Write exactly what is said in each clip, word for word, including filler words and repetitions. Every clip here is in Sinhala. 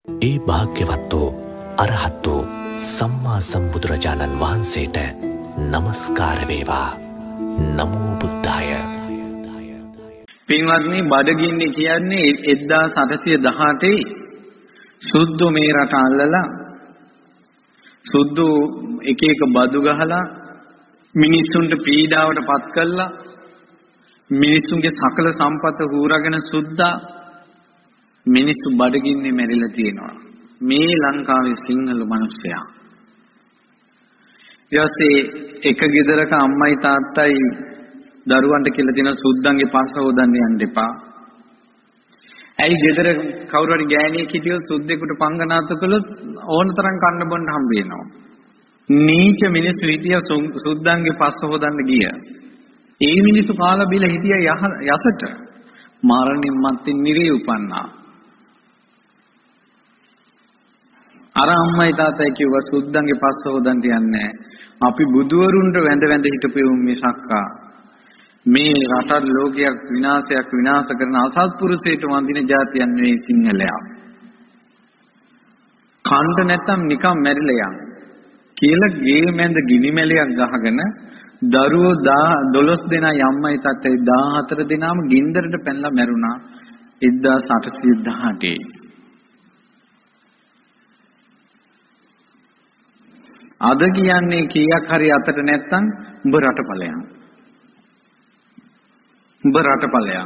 ඒ භාග්‍යවත්වෝ අරහත්වෝ සම්මා සම්බුදුරජාණන් වහන්සේට නමස්කාර වේවා. නමෝ බුද්ධාය. පින්වත්නි, බඩගින්නේ කියන්නේ එක්දාස් අටසිය දහඅටේ සුද්දෝ මේ රට අල්ලලා සුද්දෝ එක එක බදු ගහලා මිනිස්සුන්ට පීඩාවට පත් කළා. මිනිස්සුන්ගේ සකල සම්පත හූරගෙන සුද්දා මිනිස්සු බඩගින්නේ මැරිලා තියෙනවා. මේ ලංකාවේ සිංහල මිනිස්සයා. ඊයසේ එක ගෙදරක අම්මයි තාත්තයි දරුවන්ට කියලා තියෙන සුද්දන්ගේ පස්ස හොදන්න යන්න එපා. ඇයි ගෙදර කවුරු හරි ගෑණියෙක් හිටියොත් සුද්දෙකුට පංගනාත කළොත් ඕන තරම් කන්න බොන්න හම්බ වෙනවා. නීච මිනිස්සු හිටිය සුද්දන්ගේ පස්ස හොදන්න ගිය. ඒ මිනිස්සු කාලා බිල හිටිය යසට මරණින් මත්තේ නිරේ උපන්නා. අර අම්මයි තාත්තයි කිව්වා සුද්දන්ගේ පස්ස හොදන්න යන්නේ. අපි බුදුවරුන්ට වැඳ වැඳ හිටපෙවුම් මිසක්කා මේ රට ලෝකයක් විනාශයක් විනාශ කරන අසත්පුරුෂයට වඳින જાතියන් නෙවෙයි සිංහලයා. කණ්ඩ නැත්තම් නිකම් මැරිලා යන කියලා ගේ මැද ගිනි මැලයක් ගහගෙන දරුවෝ දොළොස් දෙනා යම්මයි තාත්තයි දහහතර දෙනාම ගින්දරට පැනලා මැරුණා එක්දාස් අටසිය දහඅටේ. අද කියන්නේ කීයක් හරි අතට නැත්තම් උඹ රටපලයන්. උඹ රටපලයන්.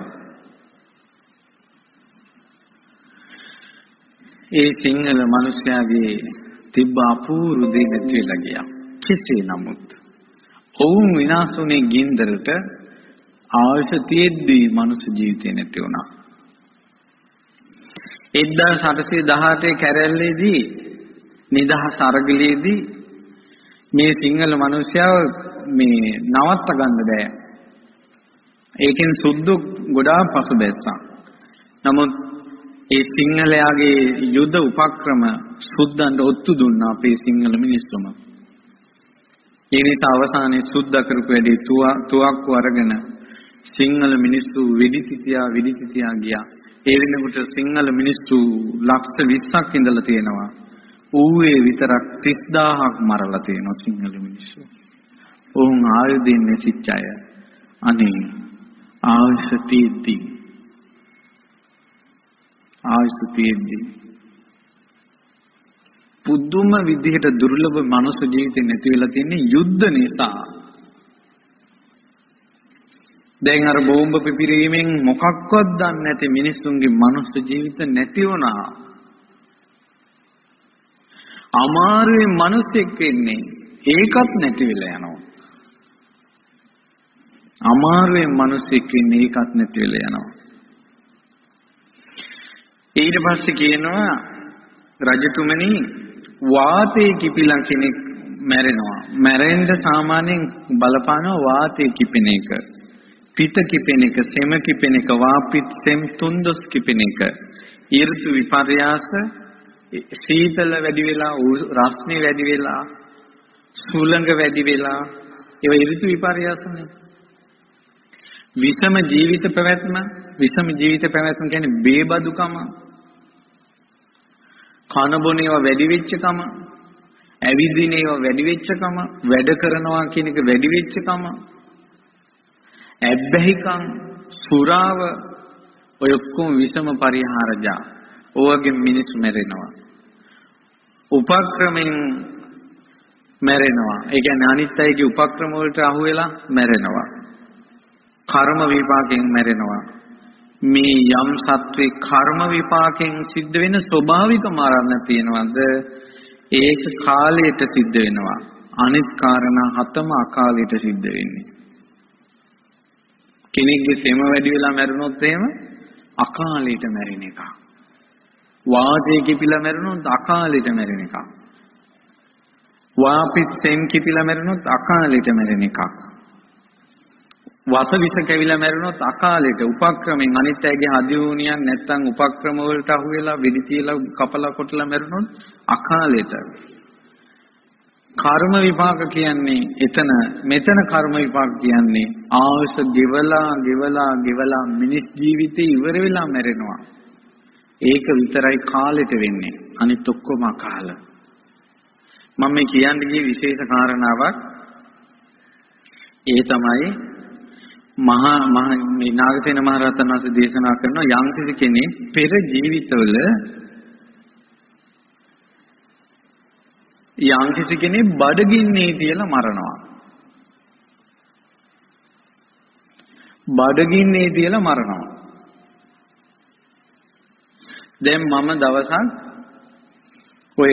ඒ සිංහල මිනිස්යාගේ තිබ්බ අපූර්ව දේ නැති වෙලා ගියා. කෙසේ නමුත් ඔවුන් විනාශුනේ ගින්දරට ආයුෂ තියෙද්දී මනුස්ස ජීවිතේ නැති වුණා. එක්දාස් අටසිය දහඅටේ කැරැල්ලේදී නිදහස් අරගලයේදී මේ සිංහල මිනිස්සයා මේ නවත්ත ගන්න බෑ. ඒකෙන් සුද්ධ ගොඩාක් පසුබැස්සා. නමුත් ඒ සිංහලයාගේ යුද උපක්‍රම සුද්ධන්ට ඔත්තු දුන්නා අපේ සිංහල මිනිස්සුම. ඒ නිසා අවසානයේ සුද්ධ කරපු වැඩි තුවක්කු අරගෙන සිංහල මිනිස්සු වෙඩිතිතියා වෙඩිතිතියා ගියා. ඒ වෙනකොට සිංහල මිනිස්සු ලක්ෂ විස්සක් ඉඳලා තියෙනවා. ඌවේ විතරක් තිස් දාහක් මරලා තියෙනවා සිංහල මිනිස්සු. උන් ආයුධෙන් නැසිච්ච අය. අනේ ආයුෂ තියෙද්දි ආයුෂ තියෙද්දි පුදුම විදිහට දුර්ලභ මනුස්ස ජීවිතේ නැති වෙලා තියෙන්නේ යුද්ධ නිසා. දැන් අර බෝම්බ පිපිරීමෙන් මොකක්වත් දන්නේ නැති මිනිස්සුන්ගේ මනුස්ස ජීවිත නැති වුණා. අමාරුවේ මිනිස්සෙක් වෙන්නේ ඒකත් නැති වෙලා යනවා. අමාරුවේ මිනිස්සෙක් වෙන්නේ ඒකත් නැති වෙලා යනවා. ඊට පස්සේ කියනවා රජතුමනි වාතයේ කිපිලා කෙනෙක් මැරෙනවා. මැරෙන්න සාමාන්‍යයෙන් බලපානවා වාතයේ කිපෙන එක. පිත කිපෙන එක, සෙම කිපෙන එක, වාපිත් සෙම් තුන්දොස් කිපෙන එක. ඍතු විපර්යාස, සීතල වැඩි වෙලා, රස්නේ වැඩි වෙලා, සුළඟ වැඩි වෙලා, ඒවා ඍතු විපර්යාසනේ. විෂම ජීවිත පැවැත්ම, විෂම ජීවිත පැවැත්ම කියන්නේ බේබදුකම. කන බොන ඒවා වැඩි වෙච්ච කම, ඇවිදින ඒවා වැඩි වෙච්ච කම, වැඩ කරනවා කියන එක වැඩි වෙච්ච කම, ඇබ්බැහිකම්, සුරාව, ඔය ඔක්කොම විෂම පරිහාරජා. ඔයගේ මිනිස්සු මැරෙනවා. උපක්‍රමෙන් මැරෙනවා. ඒ කියන්නේ අනිත් අයගේ උපක්‍රම වලට අහු වෙලා මැරෙනවා. කර්ම විපාකයෙන් මැරෙනවා. මේ යම් සත්වේ කර්ම විපාකයෙන් සිද්ධ වෙන ස්වභාවික මරණ තියෙනවද? ඒක කාලයට සිද්ධ වෙනවා. අනිත් කාරණා හතම අකාලයට සිද්ධ වෙන්නේ. කෙනෙක්ගේ සෙම වැඩි වෙලා මැරුණොත් එහෙම අකාලයට මැරෙන එක. වාතයේ කිපිලා මැරුණොත් අකාලයට මැරෙන එකක්. වාපිත් සෙම් කිපිලා මැරුණොත් අකාලයට මැරෙන එකක්. වස විස කැවිලා මැරුණොත් අකාලයට උපක්‍රමෙන් අනිත් අයගේ හදිවුනියක් නැත්තම් උපක්‍රම වලට අහු වෙලා වෙඩි තියලා කපලා කොටලා මැරුණොත් අකාලයට. කර්ම විපාක කියන්නේ එතන මෙතන කර්ම විපාක කියන්නේ ආයුෂ ගෙවලා ගෙවලා ගෙවලා මිනිස් ජීවිතේ ඉවර වෙලා මැරෙනවා. ඒක විතරයි කාලෙට වෙන්නේ. අනිත් ඔක්කොම අකාල. මම මේ කියන්නේ ගියේ විශේෂ කාරණාවක්. ඒ තමයි මහා මහ මේ නාගසේන මහ රහතන් වහන්සේ දේශනා කරන යම් කිසි කෙනෙක් පෙර ජීවිතවල යම් කිසි කෙනෙක් බඩගින්නේ තියලා මරනවා. බඩගින්නේ තියලා මරනවා. දැන් මම දවසක් ඔය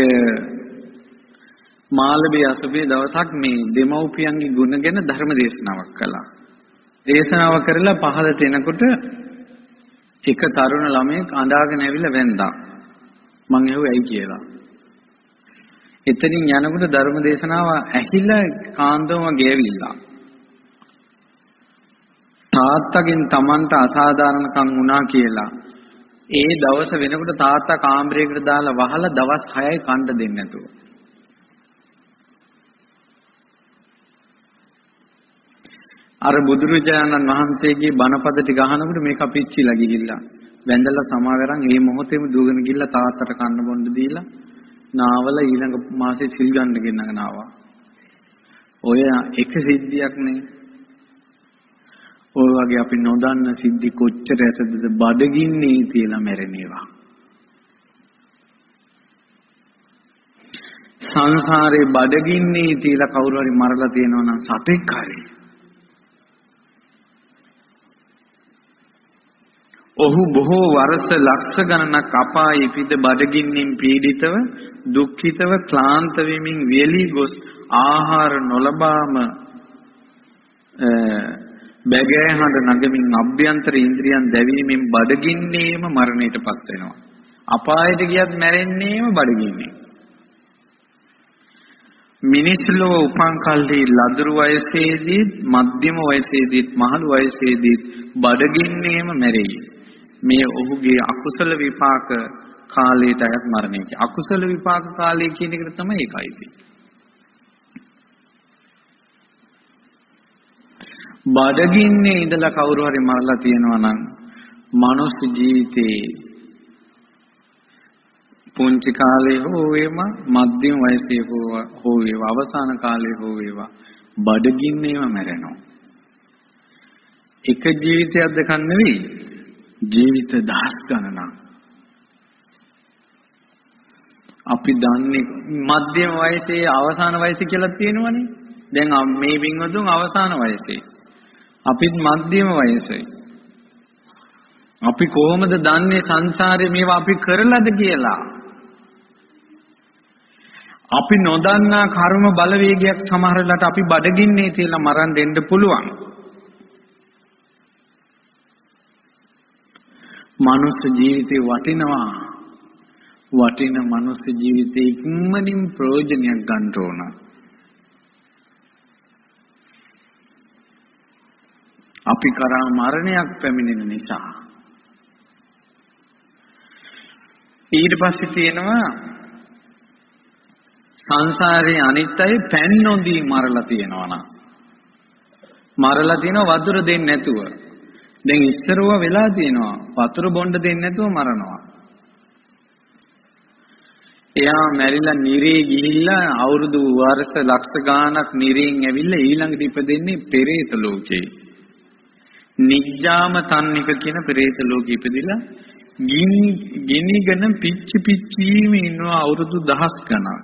මාළඹේ අසුබේ දවසක් මේ දෙමව්පියන්ගේ ගුණ ගැන ධර්ම දේශනාවක් කළා. දේශනාව කරලා පහළට එනකොට එක තරුණ ළමයෙක් අඬාගෙන ඇවිල්ලා වැන්දා. මං ඇහුවා ඇයි කියලා. එතනින් යනකොට ධර්ම දේශනාව ඇහිලා කාන්දම ගෑවිලා. තාත්තගෙන් Tamanta අසාධාරණකම් වුණා කියලා. ඒ දවස වෙනකොට තාත්තා කාමරයකට දාලා වහලා දවස් හයයි කන්න දෙන්නේ නැතුව. අර බුදුරජාණන් වහන්සේගේ බණපද ටික අහනකොට මේක අපිච්චිලා ගිහිල්ලා වැඳලා සමාවෙරන් මේ මොහොතේම දුවගෙන ගිහිල්ලා තාත්තට කන්න බොන්න දීලා නාවල ඊළඟ මාසේ සිල් ගන්න ගෙන්නගෙන ආවා. ඔය එක සිද්ධියක් නේ. ඔය වගේ අපි නොදන්න සිද්ධි කොච්චර ඇතද බඩගින්නේ තියලා මැරෙනවා. සංසාරේ බඩගින්නේ තියලා කවුරු හරි මරලා තියෙනවා නම් සතෙක් හරි. ඔහු බොහෝ වර්ෂ ලක්ෂ ගණනක් අපායේ පිට බඩගින්නින් පීඩිතව දුක්ඛිතව ක්ලාන්ත වෙමින් වියලී ගොස් ආහාර නොලබාම බැගෑහඬ නගමින් අභ්‍යන්තර ඉන්ද්‍රියන් දැවීමෙන් බඩගින්නේම මරණයටපත් වෙනවා. අපායට ගියත් මැරෙන්නේම බඩගින්නේ. මිනිස් ලෝක උපන් කල්හි ලදරු වයසේදී මධ්‍යම වයසේදී මහලු වයසේදී බඩගින්නේම මැරෙයි. මේ ඔහුගේ අකුසල විපාක කාලයට අයත් මරණය. අකුසල විපාක කාලය කියන එකට තමයි ඒකයි තියෙන්නේ. බඩගින්නේ ඉඳලා කවුරු හරි මරලා තියෙනවා නම් මනුස්ස ජීවිතේ පුංචි කාලේ හෝ වේවා මධ්‍යම වයසේ හෝ වේවා අවසාන කාලේ හෝ වේවා බඩගින්නේම මැරෙනවා. එක ජීවිතයක් දෙකක් නෙවෙයි ජීවිත දහස් ගණනක්. අපි දන්නේ මධ්‍යම වයසේ අවසාන වයසේ කියලා තියෙනවනේ. දැන් මේ වින්වතුන් අවසාන වයසේ. අපිත් මධ්‍යම වයසේ. අපි කොහොමද දන්නේ සංසාරේ මේවා අපි කරලාද කියලා? අපි නොදන්නා කර්ම බලවේගයක් සමහරලාට අපි බඩගින්නේ තියලා මරන් දෙන්න පුළුවන්. මනුස්ස ජීවිතේ වටිනවා. වටින මනුස්ස ජීවිතේ ඉක්මනින් ප්‍රයෝජනයක් ගන්න ඕන. අපි කරා මරණයක් පැමිණෙන නිසා. ඊට පස්සේ තියෙනවා සංසාරේ අනිත් අය පෑන් නොදී මරලා තියෙනවා නා. මරලා තියෙනවා වතුර දෙන්නේ නැතුව. දැන් ඉස්සරව වෙලා තියෙනවා වතුර බොන්න දෙන්නේ නැතුව මරනවා. එයා මැරිලා නිරේ ගිහිල්ලා අවුරුදු වර්ෂ ලක්ෂ ගාණක් නිරේන් ඇවිල්ලා ඊළඟට ඉපදෙන්නේ පෙරේත ලෝකේ. නිජ්ජාම තන්නික කියන පෙරේත ලෝකෙ ඉපදිලා ගිනිගෙන පිච්චි පිච්චීම ඉන්නවා අවුරුදු දහස් ගණන්.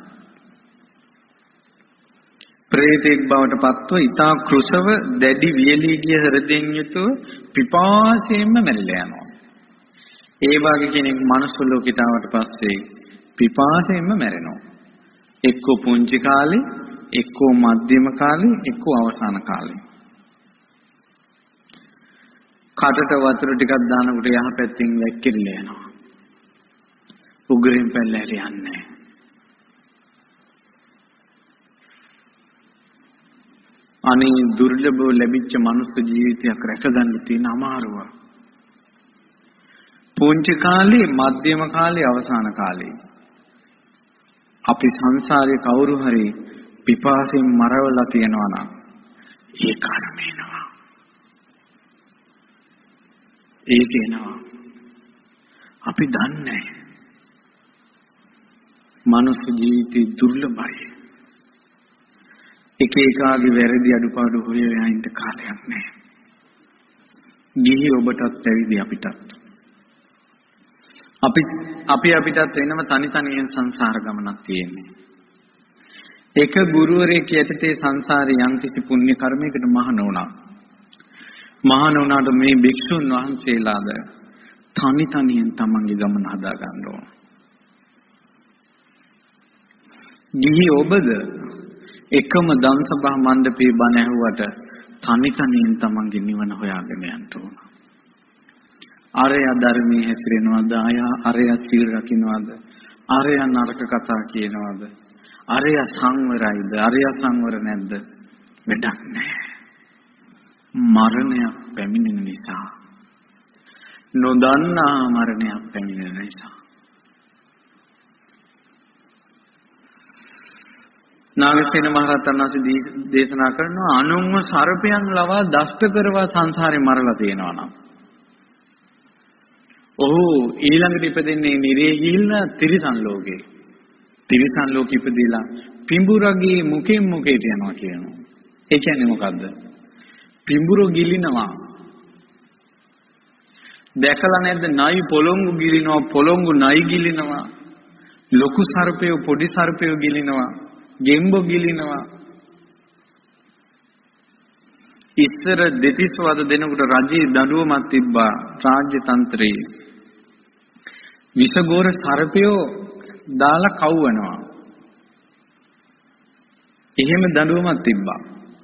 ප්‍රේතෙක් බවට පත්ව ඊතා කෘෂව දැඩි වියලී ගිය හෘදයෙන් යුතුව පිපාසයෙන්ම මැරිලා යනවා. ඒ වගේ කෙනෙක් මනුස්ස ලෝකයට ආවට පස්සේ පිපාසයෙන්ම මැරෙනවා. එක්කෝ පුංචි කාලේ, එක්කෝ මධ්‍යම කාලේ, එක්කෝ අවසාන කාලේ. කටට වතුර ටිකක් දානකොට යහපැත්තෙන් වැක්කිරිලා යනවා. උගුරෙන් පැල්ලට යන්නේ. අනේ දුර්ලභව ලැබිච්ච මනුස්ස ජීවිතයක් රැකගන්න තියෙන අමාරුව. පුංචි කාලේ, මධ්‍යම කාලේ, අවසාන කාලේ. අපි සංසාරේ කවුරු හරි පිපාසයෙන් මරවලා තියෙනවා නම් ඒ කර්මේනවා. ඒක එනවා. අපි දන්නේ මනුස්ස ජීවිතේ දුර්ලභයි. එක එකාගේ වැරදි අඩුපාඩු හොයලා යන්න කාලයක් නැහැ. ගිහි ඔබටත් පැවිදි අපිටත්. අපි අපි අපිටත් වෙනම තනි තනියෙන් සංසාර ගමනක් තියෙන්නේ. එක ගුරුවරයෙක් යටතේ සංසාරේ යම් කිසි පුණ්‍ය කර්මයකට මහාන වුණා. මහාන වුණාට මේ භික්ෂුන් වහන්සේලාද තනි තනියෙන් තමන්ගේ ගමන හදා ගන්න ඕන. ගිහි ඔබද එකම දන්සභා මණ්ඩපේ බණ ඇහුවට තනි තනියෙන් තමන්ගේ නිවන හොයාගෙන යන්න ඕන. අරය ධර්මයේ හැසිරෙනවද? අරය සීල් රකින්නවද? අරය නරක කතා කියනවද? අරය සංවරයිද? අරය සංවර නැද්ද? වැඩක් නැහැ. මරණයක් පැමිණෙන නිසා, නොදන්නා මරණයක් පැමිණෙන නිසා. නාගසේන මහරහතන් වහන්සේ දේශනා කරනවා අනුන්ව සර්පයන් ලවා දෂ්ට කරවා සංසාරේ මරලා තියෙනවා නම් ඔහු ඊළඟට ඉපදෙන්නේ නිරේ ගිහිල්ලා තිරිසන් ලෝකේ. තිරිසන් ලෝකෙ ඉපදෙලා පිඹුරගේ මුකෙන් මුකේට යනවා කියනවා. ඒ කියන්නේ මොකද්ද? පිඹුර ගිලිනවා. දැකලා නැද්ද? නයි පොළොංගු ගිලිනවා, පොළොංගු නයි ගිලිනවා. ලොකු සර්පය පොඩි සර්පය ගිලිනවා. ගෙම්බෝ ගිලිනවා. ඉස්සර දෙතිස් වද දෙනකොට රජේ දඬුවමක් තිබ්බා රාජ්‍ය තන්ත්‍රයේ. විසගෝර සර්පයෝ දාලා කවවනවා. එහෙම දඬුවමක් තිබ්බා.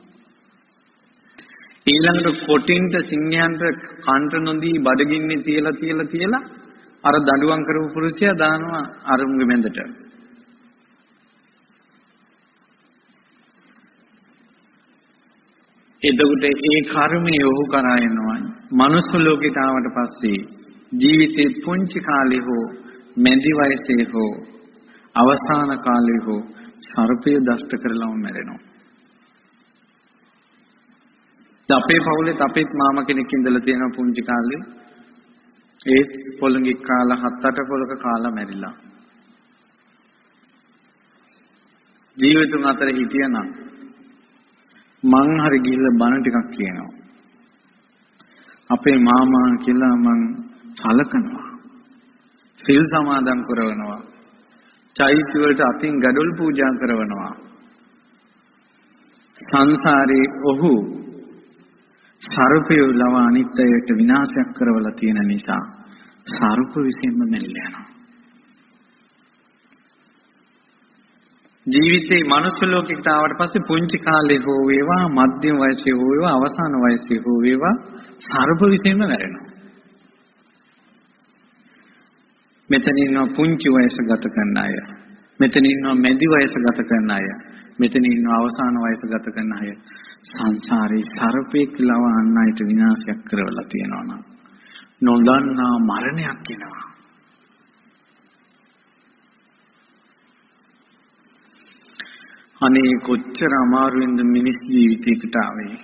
ඊළඟට කොටින්ට සිංහයන්ට කන්ට නොදී බඩගින්නේ තියලා තියලා තියලා අර දඬුවම් කරපු පුරුෂයා දානවා අරුන්ගේ මැදට. එතකොට ඒ කර්මය ඔහු කරා යනවා. මනුස්ස ලෝකයට ආවට පස්සේ ජීවිතේ පුංචි කාලේ හෝ මැදි වයසේ හෝ අවසාන කාලේ හෝ සර්පය දෂ්ට කරලම මැරෙනවා. අපේ පවුලේ අපේත් මාමා කෙනෙක් ඉඳලා තියෙනවා පුංචි කාලේ. ඒත් පොළඟෙක් කාලා හත් අට පොළක කාලා මැරිලා. ජීවිතුන් අතර හිටියනම් මං හරි ගිහිල්ලා බණ ටිකක් කියනවා. අපේ මාමා කියලා මං සලකනවා. සිල් සමාදන් කරනවා. චෛත්‍ය වලට අතින් gadol පූජා කරනවා. සංසාරේ ඔහු සර්පය ලව අනිත්‍යයට විනාශයක් කරවලා තියෙන නිසා සර්ප විසින්ම මැරිලා යනවා. ජීවිතේ මනුස්ස ලෝකෙකට ආවට පස්සේ පුංචි කාලේ හෝ වේවා මධ්‍යම වයසේ හෝ වේවා අවසාන වයසේ හෝ වේවා සර්ප විසින්ම මැරෙනවා. මෙතන ඉන්නවා පුංචි වයස ගත කරන අය. මෙතන ඉන්නවා මැදි වයස ගත කරන අය. මෙතන ඉන්නවා අවසාන වයස ගත කරන අය. සංසාරේ සර්පෙක් ලව අන්නයිට විනාශයක් කරවලා තියෙනවා නම් නොදන්නා මරණයක් එනවා. අනේ කොච්චර අමාරුවෙන්ද මිනිස් ජීවිතයකට ආවේ.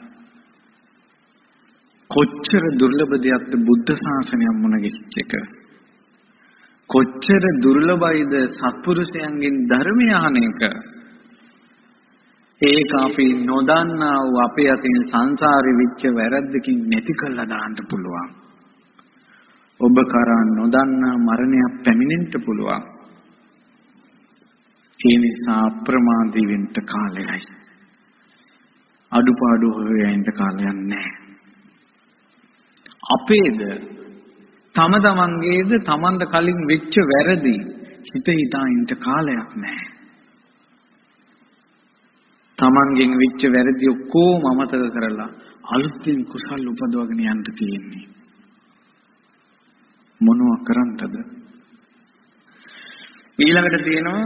කොච්චර දුර්ලභ දෙයක්ද බුද්ධ ශාසනය මුණ ගැහිච්ච එක. කොච්චර දුර්ලභයිද සත්පුරුෂයන්ගෙන් ධර්මය අහන එක. ඒක අපි නොදන්නා වූ අපේ අතින් සංසාරේ විච්ච වැරද්දකින් නැති කළා දාන්න පුළුවන්. ඔබ කරා නොදන්නා මරණයක් පැමිණෙන්න පුළුවන්. ඒ නිසා අප්‍රමාදී වෙන්න කාලයයි. අඩුපාඩු හොයන්න කාලයක් නැහැ. අපේද තම තමන්ගේද තමන්ද කලින් වෙච්ච වැරදි හිත හිතා ඉන්න කාලයක් නැහැ. තමන්ගෙන් වෙච්ච වැරදි ඔක්කොම අමතක කරලා අලුතින් කුසල් උපදවගෙන යන්න තියෙන්නේ. මොනවා කරන්නද? ඊළඟට තියෙනවා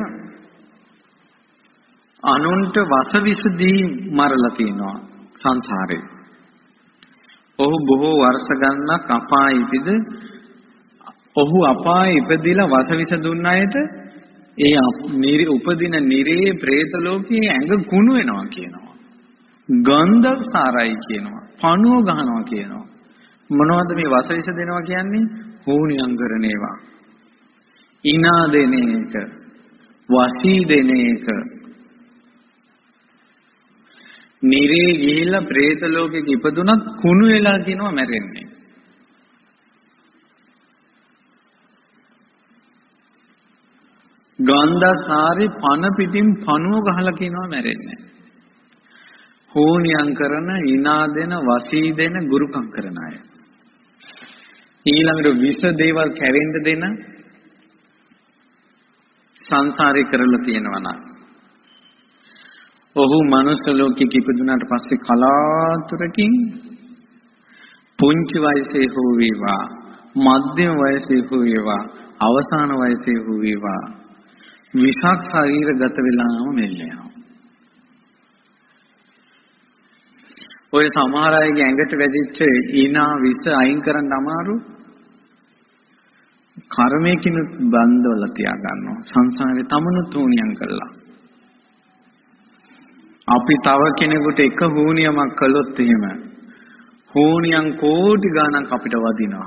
අනුන්ට වසවිසදී මරලා තියෙනවා සංසාරේ. ඔහු බොහෝ වර්ෂ ගණනක් අපායේ ඉපිද ඔහු අපායේ ඉපදිලා වසවිස දුන්න අයට ඒ නිරි උපදින නිරේ പ്രേත ලෝකයේ ඇඟ කුණු වෙනවා කියනවා. ගන්ධ සාරයි කියනවා. පණුව ගහනවා කියනවා. මොනවද මේ වසවිස දෙනවා කියන්නේ? හෝනියම් කරන ඒවා. ඉනා දෙන එක, වසී දෙන එක. නිරේ ගිහිල්ලා പ്രേත ලෝකෙක ඉපදුනත් කුණු වෙලා කියනවා මැරෙන්නේ. ගන්ධසාරි පන පිටින් පණුව ගහලා කියනවා මැරෙන්නේ. හෝනියම් කරන, ඉනා දෙන, වසී දෙන, ගුරුකම් කරන අය. ඊළඟට විස දේවල් කැවෙන්න දෙන සංසාරේ කරලා තියෙනවා නම් ඔහු මනුස්ස ලෝකෙක ඉපදුනාට පස්සේ කලාතුරකින් පුංචි වයසේ හෝ වේවා, මධ්‍යම වයසේ හෝ වේවා, අවසාන වයසේ හෝ වේවා විෂක් ශරීරගත වෙලාම මෙල්ලෙනවා. ඔය සමහර අයගේ ඇඟට වැදිච්ච ඊනා විස අයින් කරන්න අමාරු. කර්මයකින් බන්ධවල තියා ගන්නවා. සංසාරේ තමනුත් හුනියම් කළා. අපි තව කෙනෙකුට එක හුනියමක් කළොත් එහෙම හුනියම් කෝටි ගණන් අපිට වදිනවා.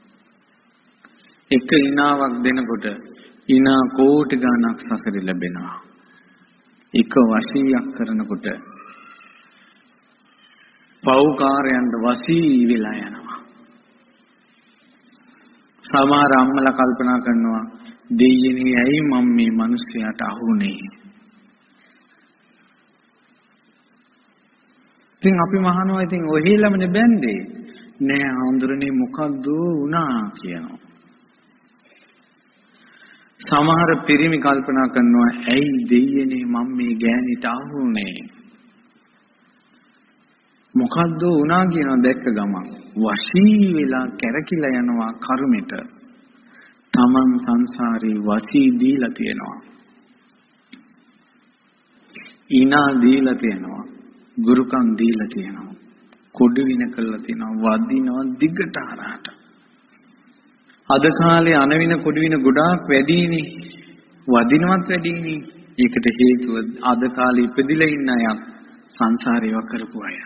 එක ඉනාවක් දෙනකොට ඉනා කෝටි ගණක් සසරේ ලැබෙනවා. එක වශීයක් කරනකොට පෞකාරයන්ට වශී වෙලා යනවා. සමහර අම්මලා කල්පනා කරනවා දෙයියනේ ඇයි මම මේ මිනිස්යාට අහුනේ. ඉතින් අපි මහනවා ඉතින් ඔහෙලමනේ බැන්දේ. නෑ ආන්දරනේ මොකද්ද වුණා කියනවා. සමහර පිරිමි කල්පනා කරනවා ඇයි දෙයියනේ මම මේ ගෑණිට අහුනේ. මොකද්ද වුණා කියනවා දැක්ක ගමන් වශී වෙලා කැරකිලා යනවා කර්මෙට. තමන් සංසාරේ වශී දීලා තියෙනවා. ඉනා දීලා තියෙනවා. ගුරුකම් දීලා තියෙනවා. කොඩු වින කළා තියෙනවා. වදිනවා දිගට හරහට. අද කාලේ අනවින කොඩු වින ගොඩාක් වැඩිනේ. වදිනවත් වැඩිනේ. ඒකට හේතුව අද කාලේ ඉපදිලා ඉන්න අය සංසාරේව කරපු අය.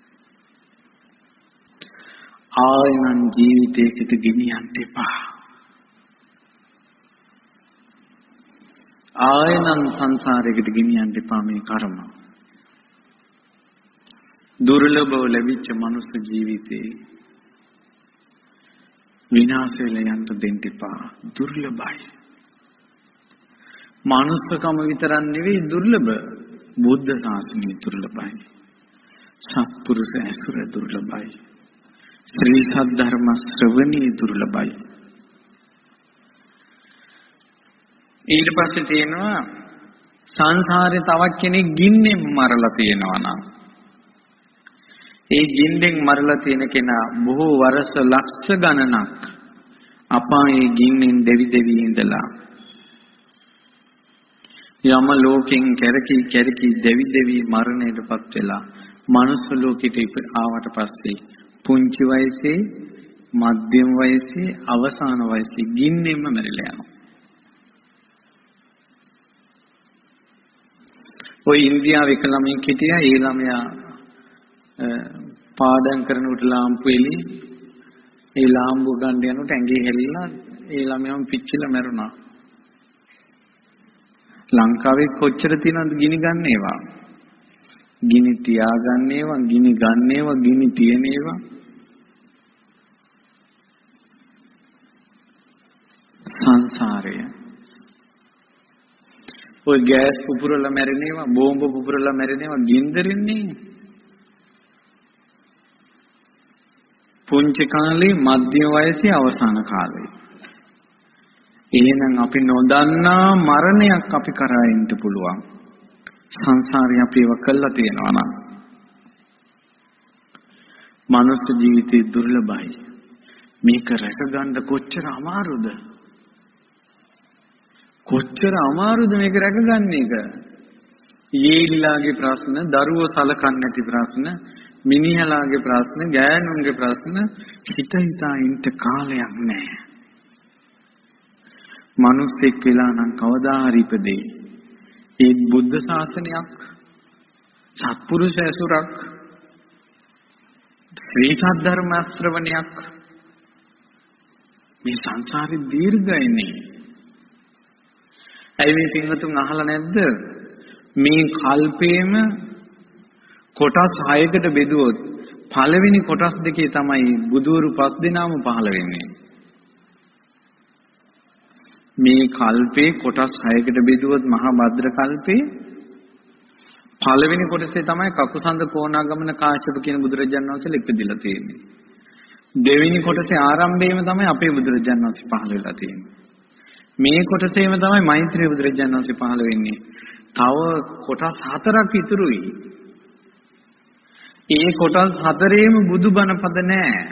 ආයනන් ජීවිතයකට ගෙනියන්න එපා. ආයනන් සංසාරයකට ගෙනියන්න එපා මේ කර්ම. දුර්ලභව ලැබිච්ච මනුස්ස ජීවිතේ විනාශ වෙලා යන්න දෙන්න එපා. දුර්ලභයි. මනුස්සකම විතරක් නෙවෙයි දුර්ලභ. බුද්ධ ශාසනය දුර්ලභයි. සත්පුරුෂ ඇසුර දුර්ලභයි. ශ්‍රී සද්ධර්ම ශ්‍රවණී දුර්ලභයි. ඊට පස්සේ තියෙනවා සංසාරේ තවත් කෙනෙක් ගින්නෙන් මරලා තියෙනවා නම් ඒ ගින්නෙන් මරලා තියෙන කෙනා බොහෝ වර්ෂ ලක්ෂ ගණනක් අපායේ ගින්නෙන් දෙවි දෙවි ඉඳලා යම ලෝකෙන් කැරකි කැරකි දෙවි දෙවි මරණයටපත් වෙලා මනුස්ස ලෝකෙට ආවට පස්සේ පුංචි වයසේ, මධ්‍යම වයසේ, අවසාන වයසේ ගින්නෙන්ම මැරිලා යනවා. ඔය ඉන්දියාවේ එක ළමෙක් හිටියා. ඒ ළමයා පාඩම් කරනකොට ලාම්පු එළි ඒ ලාම්පු ගන්න යනකොට ඇඟේ හැලිලා ඒ ළමයාම පිච්චිලා මැරුණා. ලංකාවේ කොච්චර තියෙනවද ගිනි ගන්න ඒවා? ගිනි තියාගන්න ඒවා, ගිනි ගන්න ඒවා, ගිනි තියෙන ඒවා. සංසාරය. ඔය ගෑස් පුපුරලා මැරෙනේවා, බෝම්බ පුපුරලා මැරෙනේවා ගින්දරින්නේ. පුංචි කාලේ, මධ්‍යම වයසේ, අවසාන කාලේ. එහෙනම් අපි නොදන්නා මරණයක් අපි කරා ඉන්න පුළුවන්. සංසාරේ අපි ඒව කළා තියෙනවා නම් මනුස්ස ජීවිතේ දුර්ලභයි. මේක රැක ගන්න කොච්චර අමාරුද? කොච්චර අමාරුද මේක රැක ගන්න එක? ඊළාගේ ප්‍රශ්න, දරුවෝ සලකන්නේ නැති ප්‍රශ්න, මිනිහලාගේ ප්‍රශ්න, ගෑනුන්ගේ ප්‍රශ්න හිත හිතා ඉන්න කාලයක් නැහැ. මනුස්සෙක් වෙලා නම් කවදා හරි ඉපදෙයි. ඒ බුද්ධ ශාසනයක්, සත්පුරුෂ ඇසුරක්, ශ්‍රී සද්ධර්ම ශ්‍රවණයක් මේ සංසාරේ දීර්ඝයිනේ. ඇයි මේ පින්වතුන් අහලා නැද්ද? මේ කල්පේම කොටස් හයකට බෙදුවොත් පළවෙනි කොටස් දෙකේ තමයි බුදුවරු පස් දෙනාම පහළ වෙන්නේ. මේ කල්පේ කොටස් හයකට බෙදුවොත් මහා භද්‍ර කල්පේ පළවෙනි කොටසේ තමයි කකුසඳ කොණාගමන කාශ්‍යප කියන බුදුරජාණන් වහන්සේලා ඉපදිලා තියෙන්නේ. දෙවෙනි කොටසේ ආරම්භයේම තමයි අපේ බුදුරජාණන් වහන්සේ පහළ වෙලා තියෙන්නේ. මේ කොටසේම තමයි මෛත්‍රී බුදුරජාණන් වහන්සේ පහළ වෙන්නේ. තව කොටස් හතරක් ඉතුරුයි. ඒ කොටස් හතරේම බුදුබණ පද නැහැ.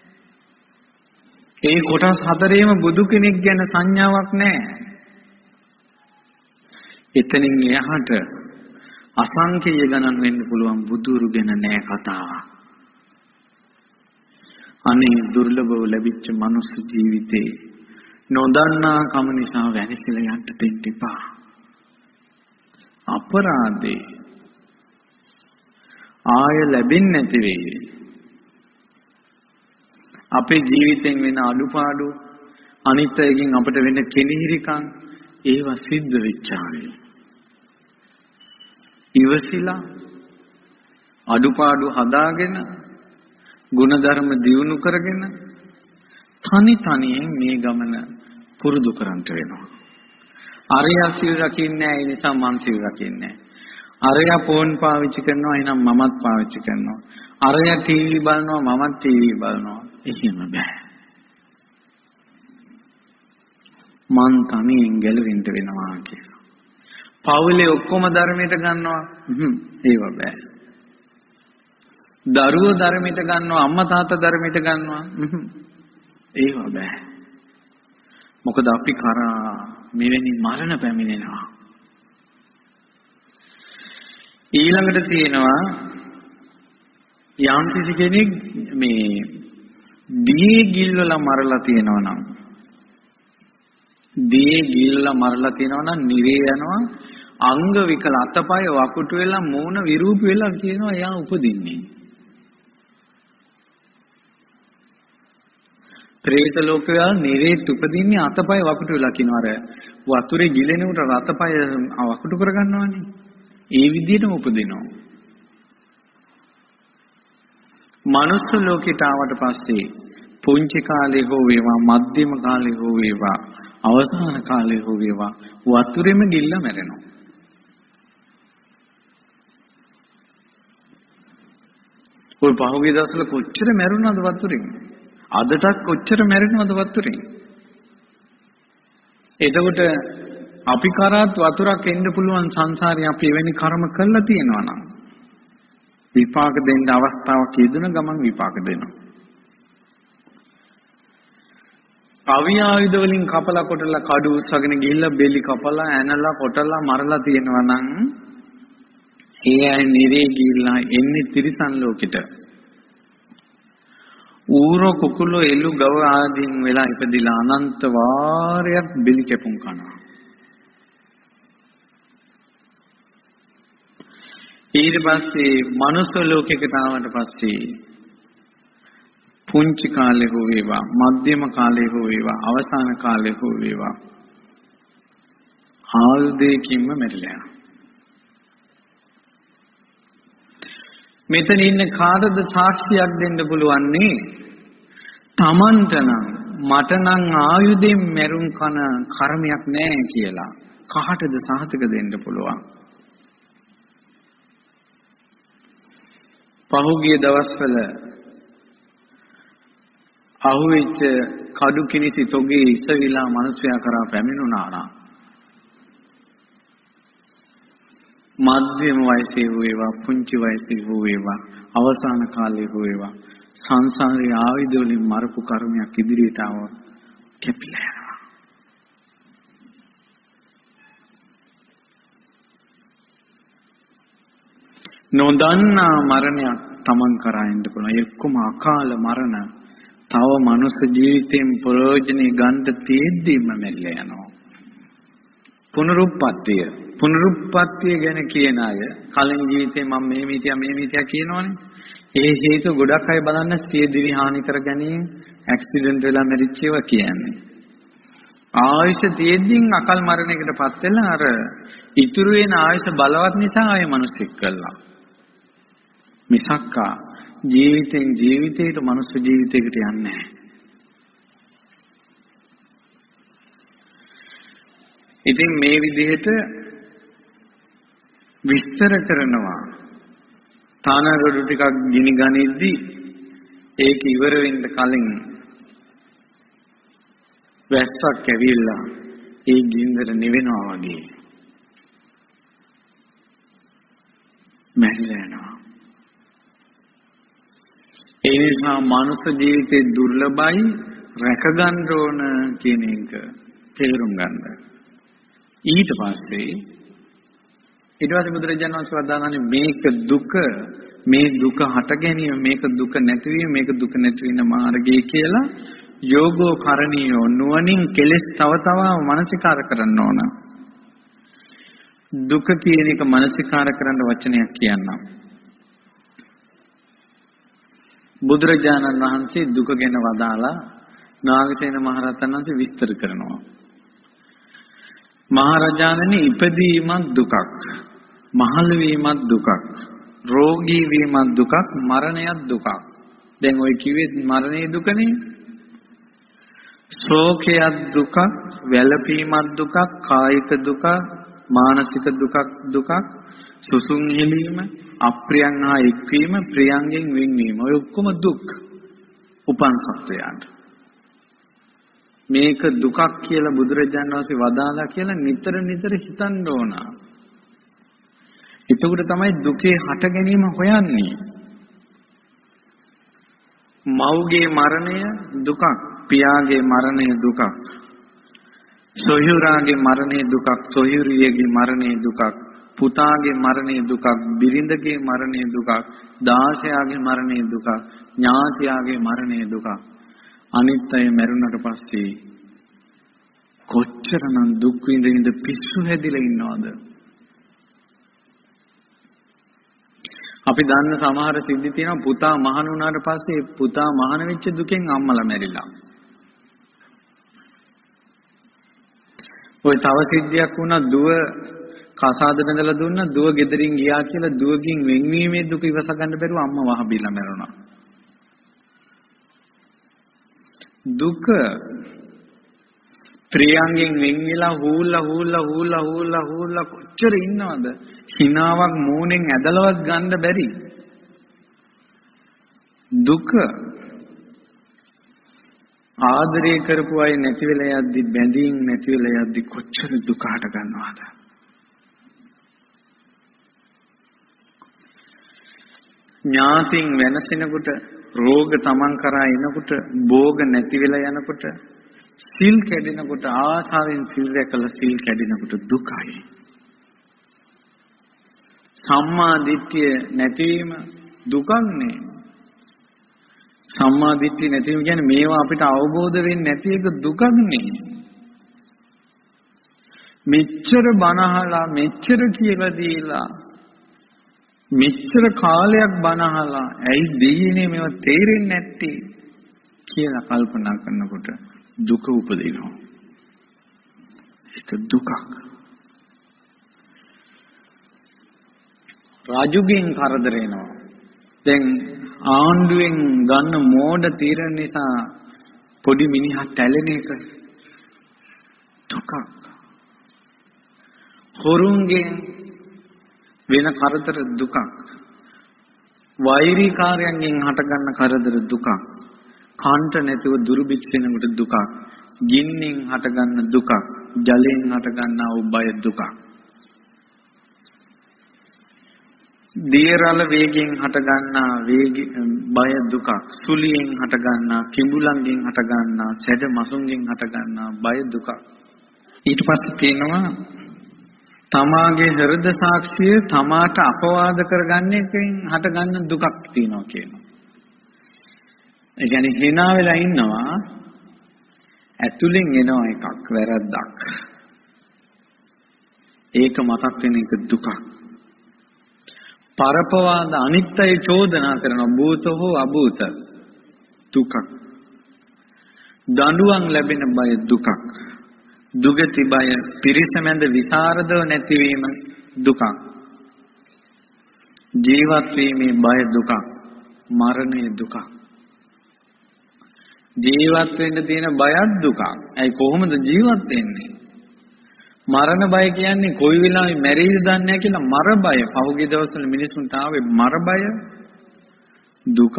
ඒ කොටස් හතරේම බුදු කෙනෙක් ගැන සංඥාවක් නැහැ. එතනින් එහාට අසංකේය ගණන් වෙන්න පුළුවන් බුදුරු ගැන නැහැ කතාවක්. අනේ දුර්ලභව ලැබිච්ච මනුස්ස ජීවිතේ නොදන්නා කම නිසා වැනිසලා යන්න දෙන්න එපා. අපරාධේ ආය ලැබෙන්නේ නැති වෙයි. අපේ ජීවිතෙන් වෙන අඩුපාඩු අනිත් අයගෙන් අපට වෙන කෙනෙහිරිකම් ඒවා සිද්ධ වෙච්චානේ. ඉවසිලා අඩුපාඩු හදාගෙන ගුණධර්ම දියුණු කරගෙන තනි තනියෙන් මේ ගමන පුරුදු කරන්ට වෙනවා. අරයා සිල් රකින්නේ නැහැ, ඒ නිසා මං සිල් රකින්නේ නැහැ. අරයා ෆෝන් පාවිච්චි කරනවා, එහෙනම් මමත් පාවිච්චි කරනවා. අරයා ටීවී බලනවා, මමත් ටීවී බලනවා. එහෙම බෑ. මං තනියෙන් ගැලවෙන්න වෙනවා කියලා. පවුලේ ඔක්කොම ධර්මයට ගන්නවා. හ්ම් ඒව බෑ. දරුවෝ ධර්මයට ගන්නවා, අම්මා තාත්තා ධර්මයට ගන්නවා. හ්ම් ඒව බෑ. මොකද අපි කරා මෙවැනි මරණ පැමිණෙනවා. ඊළඟට තියෙනවා යම් කිසි කෙනෙක් මේ දී ගිල්වලා මරලා තියෙනවා නම් දී ගිල්ලා මරලා තියෙනවා නම් නිරේ යනවා, අංග විකල අතපය වකුටු වෙලා මූණ විරූප වෙලා කියනවා එයා උපදින්නේ. ප්‍රේත ලෝකය නිරේත් උපදින්නේ අතපය වකුටු වෙලා කියනවා. අර වතුරේ ගිලෙනකොට අතපය වකුටු කරගන්නවානේ. ඒ විදිහටම උපදිනවා. මනුස්ස ලෝකයට ආවට පස්සේ පුංචි කාලේ හෝ වේවා, මධ්‍යම කාලේ හෝ වේවා, අවසාන කාලේ හෝ වේවා වතුරෙම ගිල්ලා මැරෙනවා. ඔය පහුගිය දවස්වල කොච්චර මැරුණාද වතුරෙන්? අදටත් කොච්චර මැරෙනවද වතුරෙන්? එතකොට අපි කරාත් වතුරක් එන්න පුළුවන් සංසාරේ අපි එවැනි කර්ම කරලා තියෙනවා නම් විපාක දෙන්න අවස්ථාවක් යෙදුන ගමන් විපාක දෙනවා. කවි ආයුධ වලින් කපලා කොටලා කඩු උස්සගෙන ගිහිල්ලා බෙලි කපලා ඇනලා කොටලා මරලා තියෙනවා නම් ඒ අය නිරේ ගිහිල්ලා එන්නේ තිරිසන් ලෝකෙට. ඌර කුකුල එළු ගව ආදීන් වෙලා ඉපදිලා අනන්ත වාරයක් බෙලි කැපුම් කරනවා. ඊට පස්සේ මනුස්ස ලෝකයකට ආවට පස්සේ පුංචි කාලේ හෝ වේවා, මධ්‍යම කාලේ හෝ වේවා, අවසාන කාලේ හෝ වේවා ආයුධයකින්ම මැරිලා යනවා. මෙතන ඉන්න කාටද සාක්ෂියක් දෙන්න පුළුවන්නේ? තමන්ට නම් මට නම් ආයුධයෙන් මැරුම් කන කර්මයක් නැහැ කියලා කාටද සහතික දෙන්න පුළුවන්? පහුගිය දවස්වල අහුවෙච්ච කඩු කිනිසි තොගේ ඉසවිලා මිනිසයා කරා පැමිණුණා නම් මධ්‍යම වයසේ හෝ වේවා, පුංචි වයසේ හෝ වේවා, අවසාන කාලේ හෝ වේවා සංසාරේ ආයුධ වලින් මරපු කර්මයක් ඉදිරියට ආව කැපිලා යනවා. නොදන්නා මරණයක් තමන් කරා එන්න පුළුවන්. එක්කම අකාල මරණ තව මනුස්ස ජීවිතයෙන් ප්‍රයෝජනෙ ගන්න තියෙද්දිම මැරිලා යනවා. පුනරුත්පත්තිය පුනරුත්පත්තිය ගැන කියන අය කලින් ජීවිතේ මම මේ මිතියා මේ මිතියා කියනවනේ. ඒ හේතු ගොඩක් අය බලන්න සිය දිවි හානි කර ගැනීම, ඇක්සිඩන්ට් වෙලා මැරිච්ච ඒවා කියන්නේ. ආයුෂ තියෙද්දී අකල් මරණයකටපත් වෙලා අර ඉතුරු වෙන ආයුෂ බලවත් නිසා ආයෙ මිනිස්සෙක් කළා. මිසක්කා ජීවිතෙන් ජීවිතයට මනුස්ස ජීවිතයකට යන්නේ නැහැ. ඉතින් මේ විදිහට විස්තර කරනවා තානරොඩු ටිකක් ගිනි ගනිද්දී ඒක ඉවර වෙන්න කලින් වැස්සක් ඇවිල්ලා ඒ ගින්දර නිවෙනවා වගේ මැරිලා යනවා. ඒ නිසා මනුස්ස ජීවිතේ දුර්ලභයි රැක ගන්න ඕන කියන එක තේරුම් ගන්න. ඊට පස්සේ ඊට පස්සේ බුදුරජාණන් වහන්සේ වදාළානේ මේක දුක, මේ දුක හට ගැනීම, මේක දුක නැතිවීම, මේක දුක නැති වෙන මාර්ගය කියලා යෝගෝ කරණීයෝ නුවණින් කෙලෙස් තව තව මනසිකාර කරන්න ඕන. දුක කියන එක මනසිකාර කරන්න වචනයක් කියන්නම්. බුදුරජාණන් වහන්සේ දුක ගැන වදාලා නාගසේන මහරහතන් වහන්සේ විස්තර කරනවා. මහරජාණනි ඉපදීමත් දුකක්, මහලු වීමත් දුකක්, රෝගී වීමත් දුකක්, මරණයත් දුකක්. දැන් ඔය කිව්වේ මරණේ දුකනේ. ශෝකයත් දුකක්, වැළපීමත් දුකක්, කායික දුකක්, මානසික දුකක් දුකක්, සුසුම් හෙලීම, අප්‍රියං හා එක්වීම, ප්‍රියංගෙන් වෙන්වීම. ඔය ඔක්කොම දුක් උපන් සත්වයන්ට. මේක දුකක් කියලා බුදුරජාණන් වහන්සේ වදාලා කියලා නිතර නිතර හිතන්න ඕන. එතකොට තමයි දුකේ හට ගැනීම හොයන්නේ. මව්ගේ මරණය දුකක්, පියාගේ මරණය දුකක්, සොයුරාගේ මරණය දුකක්, සොයුරියගේ මරණය දුකක්, පුතාගේ මරණය දුකක්, බිරිඳගේ මරණය දුකක්, දාසයාගේ මරණය දුකක්, ඥාතියාගේ මරණය දුකක්. අනිත් අය මරුණට පස්සේ කොච්චරනම් දුක් විඳ විඳ පිස්සු හැදිලා ඉන්නවද? අපි දන්න සමහර සිද්ධි තියෙනවා පුතා මහණ වුණාට පස්සේ පුතා මහණ වෙච්ච දුකෙන් අම්මලා මැරිලා. ඔය තව සිද්ධියක් වුණා දුව කසාද බඳලා දුන්නා දුව ගෙදරින් ගියා කියලා දුවකින් වෙන්වීමේ දුක ඉවස ගන්න බැරුව අම්මා වහබිලා මැරුණා. දුක ප්‍රියංගෙන් වෙන් වෙලා හූල්ලා හූල්ලා හූල්ලා හූල්ලා හූල්ලා කොච්චර ඉන්නවද? හිනාවක් මූණෙන් ඇදලවත් ගන්න බැරි දුක. ආදරය කරපු අය නැති වෙලා යද්දි, බැඳීම් නැති වෙලා යද්දි කොච්චර දුක හට ගන්නවද? ඥාතින් වෙනසෙනකොට, රෝග තමන් කරා එනකොට, භෝග නැති වෙලා යනකොට, සිල් කැඩෙනකොට, ආසාවෙන් සිල් රැකලා සිල් කැඩෙනකොට දුකයි. සම්මා දිට්ඨිය නැතිවීම දුකන්නේ. සම්මා දිට්ඨිය නැතිවීම කියන්නේ මේවා අපිට අවබෝධ වෙන්නේ නැති එක දුකන්නේ. මෙච්චර බනහලා, මෙච්චර කියලා දීලා, මෙච්චර කාලයක් බනහලා ඇයි දෙයියනේ මේවා තේරෙන්නේ නැත්තේ කියලා කල්පනා කරනකොට දුක උපදිනවා. ඒක දුකක්. රාජුගෙන් කරදර එනවා. දැන් ආණ්ඩුවෙන් ගන්න මෝඩ තීරණ නිසා පොඩි මිනිහා තැලෙන එක දුකක්. හොරුන්ගෙන් වෙන කරදර දුකක්. වෛරීකාරයන්ගෙන් හටගන්න කරදර දුකක්. කාන්ට නැතිව දුර්භික්ෂ වෙනකොට දුකක්. ගින්නෙන් හටගන්න දුකක්. ජලයෙන් හටගන්නා වූ බය දුකක්. දියරල වේගයෙන් හටගන්නා වේග බය දුකක්. සුලියෙන් හටගන්නා, කිඹුලන්ගෙන් හටගන්නා, සැඩ මසුන්ගෙන් හටගන්නා බය දුකක්. ඊට පස්සේ තියෙනවා තමාගේ හෘද සාක්ෂිය තමාට අපවාද කරගන්න එකෙන් හටගන්න දුකක් තියෙනවා කියනවා. ඒ කියන්නේ hina වෙලා ඉන්නවා ඇතුලෙන් එනවා එකක් වැරද්දක්. ඒක මතක් වෙන එක දුකක්. පරපවාද අනිත්‍ය චෝදනා කරන භූත හෝ අභූත දුකක්. දඬුවම් ලැබෙන බය දුකක්. දුගති බය පිරිසමැද විසරදව නැතිවීම දුක. ජීවත් වීමේ බය දුක. මරණය දුක. ජීවත් වෙන්න තියෙන බයත් දුක. ඒ කොහොමද ජීවත් වෙන්නේ? මරණ බය කියන්නේ කොයි වෙලාවෙ මැරෙයිද දන්නේ නැහැ කියලා මර බය. පහුගිය දවස්වල මිනිසුන්ට ආවේ මර බය දුක.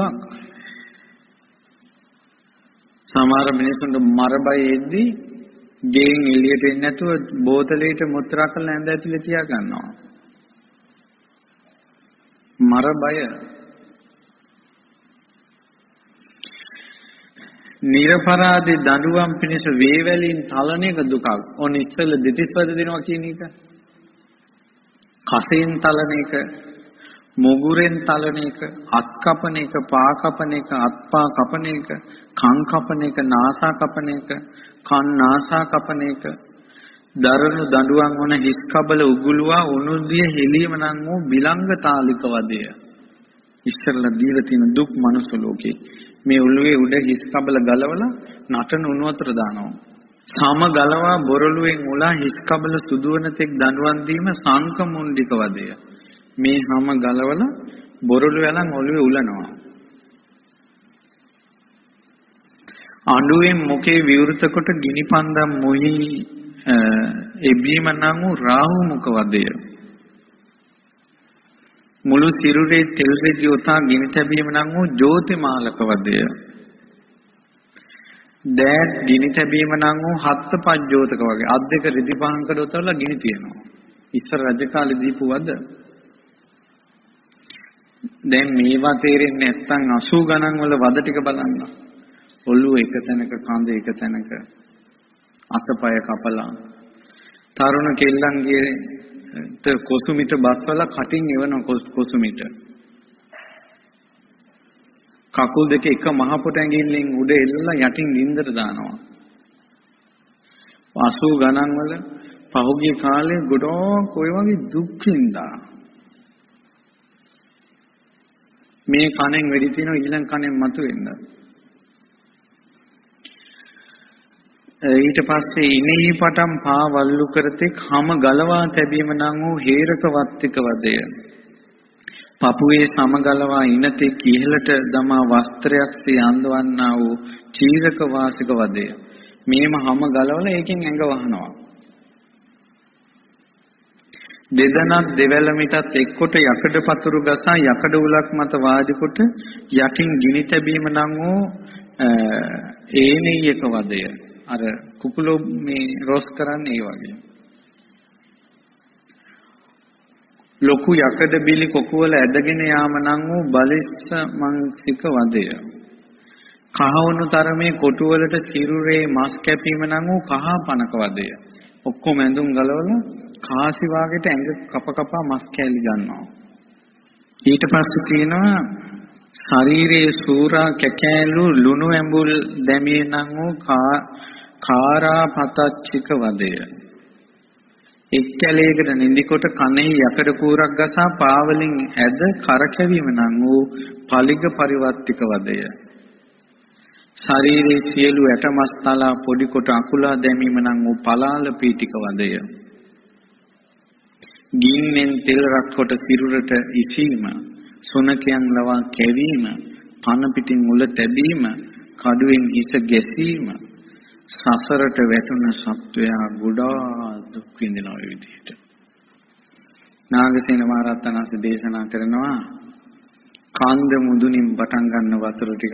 සමහර මිනිසුන්ට මර බය එද්දී ගෙන් එළියට එන්නේ නැතුව බෝතලයට මුත්‍රා කරලා ඇඳ ඇතුලේ තියා ගන්නවා. මර බය. නිර්පරාදී දඬුවම් පිණිස වේවැලින් තලන එක දුකක්. ඔන්න ඉස්සෙල්ල දෙතිස් වද දෙනවා කියන එක. කසෙන් තලන එක, මුගුරෙන් තලන එක, අත් කපන එක, පා කපන එක, අත්පා කපන එක, කන් කපන එක, නාසා කපන එක, කන් නාසා කපන එක, දරණු දඬුවම් වන හිස් කබල උගුලුවා උණුදිය හෙලියම නම් වූ බිලංග තාලික වදය. ඉස්සෙල්ලා දීලා තියෙන දුක් මනුස්ස ලෝකේ. මේ උළුවේ උඩ හිස් කබල ගලවලා නටන උණු වතුර දානවා. සම ගලවා බොරළුවෙන් උලා හිස් කබල සුදුවන තෙක් දඬුවම් දීම සංක මුණ්ඩික වදය. මේ හැම ගලවලා බොරළු යලන් ඔළුවේ උලනවා. අඬුවෙන් මොකේ විවෘත කොට ගිනි පන්දම් මොහි එබීම නම් වූ රාහු මුඛ වදය. මුළු සිරුරේ තෙල් රෙදි උතා ගිනි තැබීම නම් වූ ජෝතිමාලක වදය. දෑත් ගිනි තැබීම නම් වූ හත්ත පජ්ජෝතක වගේ අත් දෙක රෙදි පහකට උතරලා ගිනි තියනවා. ඉස්සර රජ කාලේ දීපු වද. දැන් මේවා තේරෙන්නේ නැත්නම් අසූ ගණන් වල වද ටික බලන්න. ඔළුව එක තැනක, කඳ එක තැනක, අතපය කපලා තරුණ කෙල්ලන්ගේ කොසුමිට බස්වල කටින් එවන කොසුමිට කකුල් දෙක එක මහ පොට ඇඟිල්ලෙන් උඩ එල්ලලා යටින් නින්දට දානවා. අසූ ගණන් වල පහුගිය කාලේ ගොඩක් ඔය වගේ දුක්ඛින්දා මේ කණෙන් වෙඩි තිනෝ ඊළඟ කණෙන් මතුවෙන්න. ඊට පස්සේ ඉනෙහි පටන් පා වල්ලු කරතෙක් හැම ගලවා තැබීම නම් වූ හේරක වත්තික වදය. පපුවේ සම ගලවා ඉනතෙක් ඉහළට දමා වස්ත්‍රයක් සේ අඳවන්නා වූ චීරක වාසික වදය. මේම හැම ගලවලා ඒකෙන් ඇඟ වහනවා. දෙදනක් දෙවැල මිටත් එක්කොට යකඩ පතුරු ගසා යකඩ උලක් මත වාඩි කොට යටින් ගිනි තැබීම නම් වූ ඒනෙයක වදය. අර කුකුලෝ මේ රොස් කරන්නේ ඒ වගේ. ලොකු යකඩ බිලි කොකුවල ඇදගෙන යාම නම් වූ බලිස්ස මංසික වදය. කහවණු තරමේ කොටු වලට සිරුරේ මස් කැපීම නම් වූ කහ පනක වදය. ඔක්කොම ඇඳුම් ගලවලා කාසි වාගෙට ඇඟ කප කපා මස් කැලි ගන්නවා. ඊට පස්සේ තියෙනවා ශරීරයේ සූරා කැකෑලු ලුණු ඇඹුල් දැමිය නම් වූ කාරාපතච්චික වදය. එක් කැලයකට නිදිකොට කනෙහි යකඩ කූරක් ගසා පාවලින් ඇද කරකැවීම නම් වූ පලිග පරිවර්තික වදය. ශරීරයේ සියලු ඇටමස් තලා පොඩි කොට අකුලා දැමීම නම් වූ පලාල පීටික වදය. ගින්නෙන් තෙල් රත් කොට සිරුරට ඉසීම, සුනකයන් ලවා කැවීම, පන පිටින් උල තැබීම, කඩුවෙන් හිස ගැසීම, සසරට වැටුණ සත්වයා ගොඩාක් දුක් විඳින ඔය විදිහට. නාගසේන මහරහතන්වහන්සේ දේශනා කරනවා කන්ද මුදුනින් පටන් ගන්න වතුර ටිකක්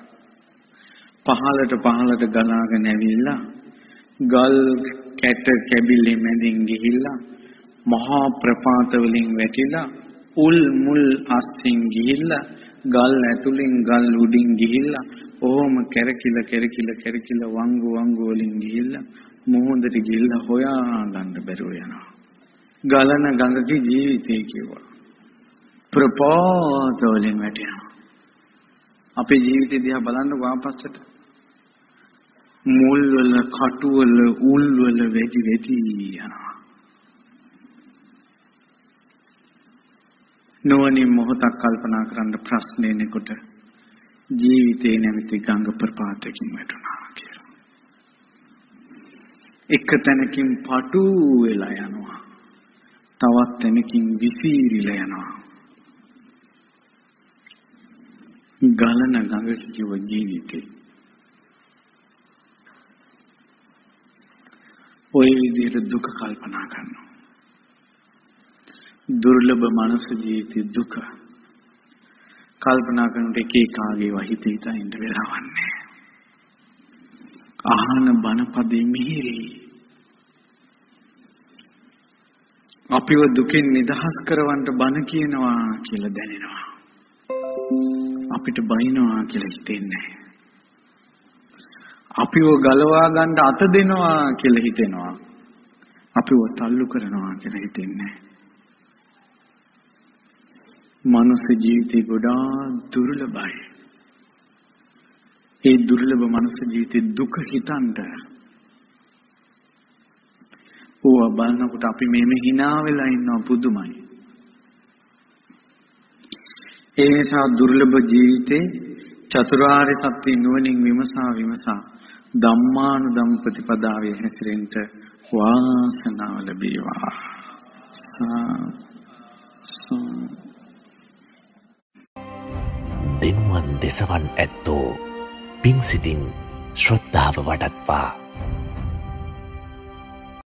පහළට පහළට ගලාගෙන ඇවිල්ලා ගල් කැට කැබිලි මැදින් ගිහිල්ලා මහා ප්‍රපාත වලින් වැටිලා උල් මුල් අස්සින් ගිහිල්ලා ගල් ඇතුලින් ගල් උඩින් ගිහිල්ලා ඕම කෙරකිල කෙරකිල කෙරකිල වංගු වංගු වලින් ගිහිල්ලා මොහොතට ගිහිල්ලා හොයා ගන්න බැරුව යනවා. ගලන ගඟගේ ජීවිතය කියවා ප්‍රපාත වලින් වැටෙනවා. අපේ ජීවිතය දිහා බලන්න වාපස්සට මුල් වල කටු වල උල් වල වැටි වැටි යනවා. නොවනින් මොහොතක් කල්පනා කරන්න ප්‍රශ්නේ නෙකොට ජීවිතේ නැමැති ගංග ප්‍රපාතකින් වැටුණා කියලා. එක තැනකින් පටු වෙලා යනවා. තවත් තැනකින් විසිරිලා යනවා. ගලන ගඟක කිව ජීවිතේ. ඔය විදිහට දුක කල්පනා කරනවා. දුර්ලභ මනුස්ස ජීවිතේ දුක කල්පනා කරනකොට එක එකාගේ වහිත හිතා ඉන්න වෙලාවන්නේ. අහන බණපදේ මිහිරි. අපිව දුකෙන් නිදහස් කරවන්න බණ කියනවා කියලා දැනෙනවා. අපිට බයිනවා කියලා හිතෙන්නේ. අපිව ගලවා ගන්න අත දෙනවා කියලා හිතෙනවා. අපිව තල්ලු කරනවා කියලා හිතෙන්නේ. මනුස්ස ජීවිතේ ගොඩාක් දුර්ලභයි. ඒ දුර්ලභ මනුස්ස ජීවිතේ දුක හිතන්න. ඕවා බලනකොට අපි මෙහෙම hina වෙලා ඉන්නවා පුදුමයි. ඒ නිසා දුර්ලභ ජීවිතේ චතුරාර්ය සත්‍ය නුවණින් විමසා විමසා ධම්මානුධම්ම ප්‍රතිපදාවේ හැසිරෙන්න වාසනාව ලැබේවා. දෙන්වන් දෙසවන් ඇත්තෝ පිංසිතින් ශ්‍රද්ධාව වඩත්වා